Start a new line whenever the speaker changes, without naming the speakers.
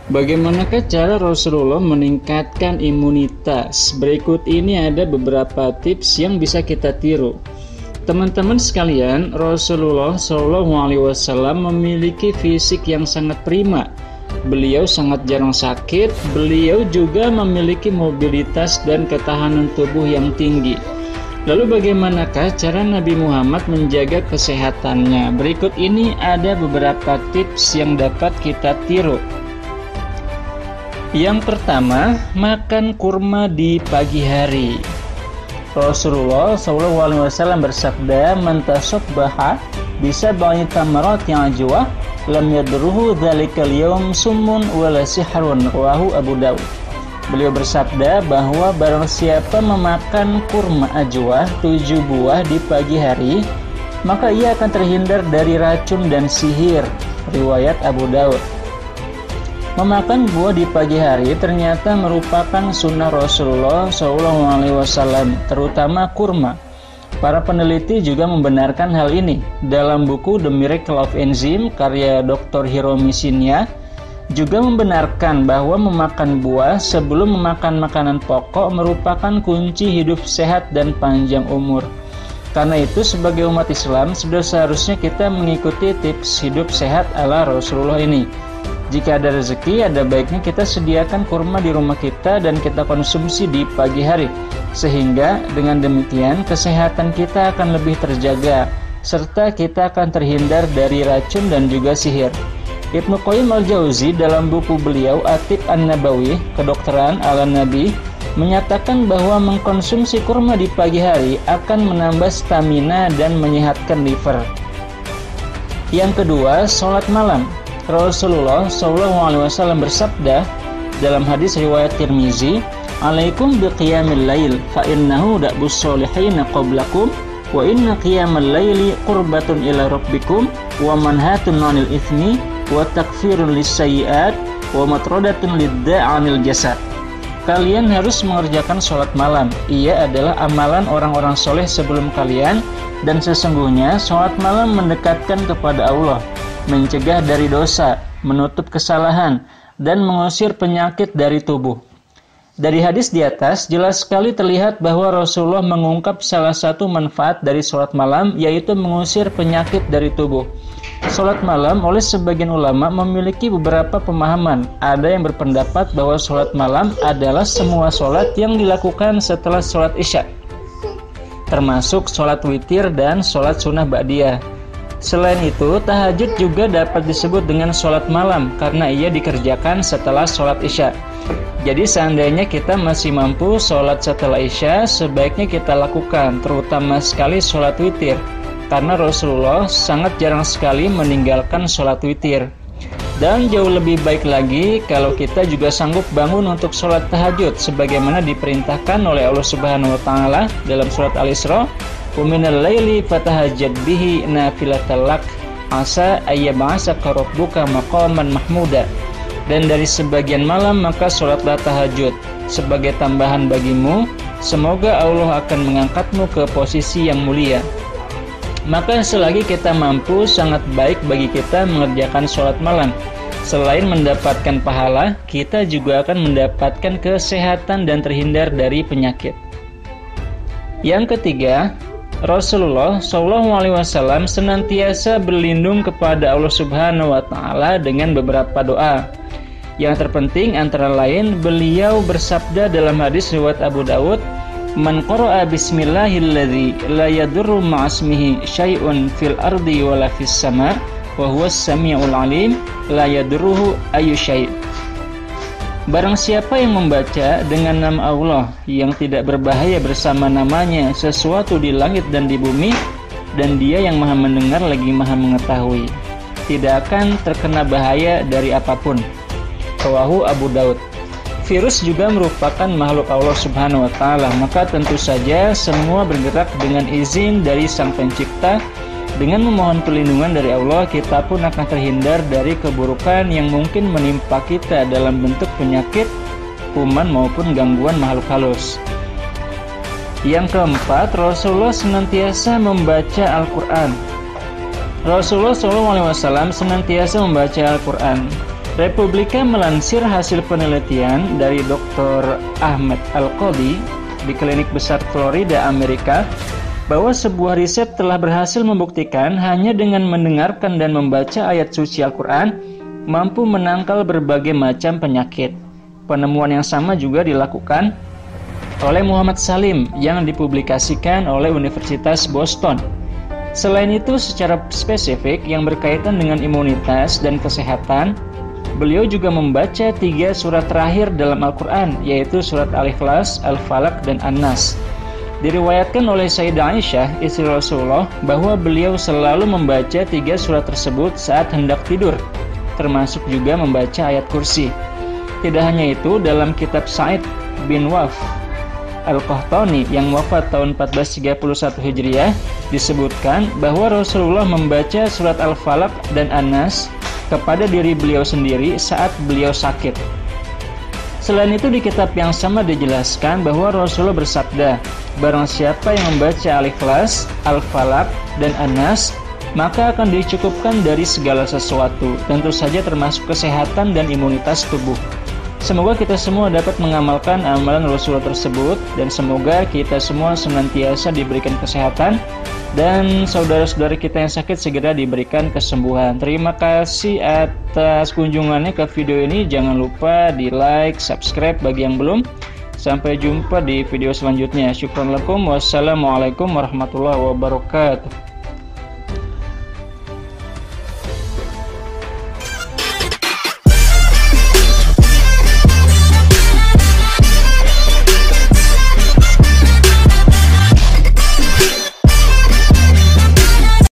Bagaimanakah cara Rasulullah meningkatkan imunitas? Berikut ini ada beberapa tips yang bisa kita tiru. Teman-teman sekalian, Rasulullah SAW memiliki fisik yang sangat prima. Beliau sangat jarang sakit, beliau juga memiliki mobilitas dan ketahanan tubuh yang tinggi. Lalu bagaimanakah cara Nabi Muhammad menjaga kesehatannya? Berikut ini ada beberapa tips yang dapat kita tiru. Yang pertama, makan kurma di pagi hari. Rasulullah SAW bersabda, "Man tasabbaha bisa ba'in tamarat yang ajwa, lam yadruhu dzalikal yawm summun wala sihrun." Rawahu Abu Daud. Beliau bersabda bahwa barang siapa memakan kurma ajwa 7 buah di pagi hari, maka ia akan terhindar dari racun dan sihir. Riwayat Abu Daud. Memakan buah di pagi hari ternyata merupakan sunnah Rasulullah SAW, terutama kurma. Para peneliti juga membenarkan hal ini. Dalam buku The Miracle of Enzyme karya Dr. Hiromi Shinya juga membenarkan bahwa memakan buah sebelum memakan makanan pokok merupakan kunci hidup sehat dan panjang umur. Karena itu sebagai umat Islam sudah seharusnya kita mengikuti tips hidup sehat ala Rasulullah ini. Jika ada rezeki, ada baiknya kita sediakan kurma di rumah kita dan kita konsumsi di pagi hari. Sehingga dengan demikian kesehatan kita akan lebih terjaga, serta kita akan terhindar dari racun dan juga sihir. Ibnu Qayyim al-Jauzi dalam buku beliau At-Tib An-Nabawi, Kedokteran ala Nabi, menyatakan bahwa mengkonsumsi kurma di pagi hari akan menambah stamina dan menyehatkan liver. Yang kedua, sholat malam. Rasulullah SAW bersabda dalam hadis riwayat Tirmizi, "Alaikum biqiyamil lail, fa innahu da'bus sholihin qablakum, wa inna qiyamal laili qurbatun ila rabbikum, wa manhatun 'anil itsmi, wa takfirun lis-sayyi'at, wa matradatun lid-da'anil jasad." Kalian harus mengerjakan sholat malam. Ia adalah amalan orang-orang soleh sebelum kalian, dan sesungguhnya sholat malam mendekatkan kepada Allah, mencegah dari dosa, menutup kesalahan, dan mengusir penyakit dari tubuh. Dari hadis di atas, jelas sekali terlihat bahwa Rasulullah mengungkap salah satu manfaat dari sholat malam, yaitu mengusir penyakit dari tubuh. Sholat malam oleh sebagian ulama memiliki beberapa pemahaman. Ada yang berpendapat bahwa sholat malam adalah semua sholat yang dilakukan setelah sholat isya, termasuk sholat witir dan sholat sunnah ba'diyah. Selain itu, tahajud juga dapat disebut dengan sholat malam karena ia dikerjakan setelah sholat isya. Jadi seandainya kita masih mampu sholat setelah isya, sebaiknya kita lakukan, terutama sekali sholat witir, karena Rasulullah sangat jarang sekali meninggalkan sholat witir. Dan jauh lebih baik lagi kalau kita juga sanggup bangun untuk sholat tahajud sebagaimana diperintahkan oleh Allah Subhanahu wa Ta'ala dalam surat Al-Isra, "Wa minal laili fatahajjad bihi nafilatan lak asa ayyab'asaka rabbuka maqaman mahmuda." Dan dari sebagian malam maka sholatlah tahajud sebagai tambahan bagimu, semoga Allah akan mengangkatmu ke posisi yang mulia. Maka selagi kita mampu, sangat baik bagi kita mengerjakan sholat malam. Selain mendapatkan pahala, kita juga akan mendapatkan kesehatan dan terhindar dari penyakit. Yang ketiga, Rasulullah SAW senantiasa berlindung kepada Allah Subhanahu wa Ta'ala dengan beberapa doa. Yang terpenting antara lain, beliau bersabda dalam hadis riwayat Abu Daud, "Man qara'a bismillahilladzi la yadurru ma'asmihi syai'un fil ardi wala fis sama' wa huwas sami'ul alim la yadurruhu ayyu syai'." Barang siapa yang membaca dengan nama Allah yang tidak berbahaya bersama namanya sesuatu di langit dan di bumi, dan Dia yang Maha mendengar lagi Maha mengetahui, tidak akan terkena bahaya dari apapun. Rawahu Abu Daud. Virus juga merupakan makhluk Allah Subhanahu wa Ta'ala, maka tentu saja semua bergerak dengan izin dari Sang Pencipta. Dengan memohon perlindungan dari Allah, kita pun akan terhindar dari keburukan yang mungkin menimpa kita dalam bentuk penyakit, kuman maupun gangguan makhluk halus. Yang keempat, Rasulullah senantiasa membaca Al-Quran. Rasulullah SAW senantiasa membaca Al-Quran. Republika melansir hasil penelitian dari Dr. Ahmed Al-Qadi di Klinik Besar Florida, Amerika, bahwa sebuah riset telah berhasil membuktikan hanya dengan mendengarkan dan membaca ayat suci Al-Quran mampu menangkal berbagai macam penyakit. Penemuan yang sama juga dilakukan oleh Muhammad Salim yang dipublikasikan oleh Universitas Boston. Selain itu, secara spesifik yang berkaitan dengan imunitas dan kesehatan, beliau juga membaca 3 surat terakhir dalam Al-Quran, yaitu surat Al-Ikhlas, Al-Falaq, dan An-Nas. Diriwayatkan oleh Sayyidah Aisyah, istri Rasulullah, bahwa beliau selalu membaca 3 surat tersebut saat hendak tidur, termasuk juga membaca ayat kursi. Tidak hanya itu, dalam kitab Sa'id bin Waf Al-Qahtani yang wafat tahun 1431 Hijriah disebutkan bahwa Rasulullah membaca surat Al-Falaq dan An-Nas kepada diri beliau sendiri saat beliau sakit. Selain itu, di kitab yang sama dijelaskan bahwa Rasulullah bersabda, barang siapa yang membaca Al-Ikhlas, Al-Falaq, dan An-Nas, maka akan dicukupkan dari segala sesuatu, tentu saja termasuk kesehatan dan imunitas tubuh. Semoga kita semua dapat mengamalkan amalan Rasulullah tersebut, dan semoga kita semua senantiasa diberikan kesehatan dan saudara-saudara kita yang sakit segera diberikan kesembuhan. Terima kasih atas kunjungannya ke video ini. Jangan lupa di like, subscribe bagi yang belum. Sampai jumpa di video selanjutnya. Syukran lakum. Wassalamualaikum warahmatullahi wabarakatuh.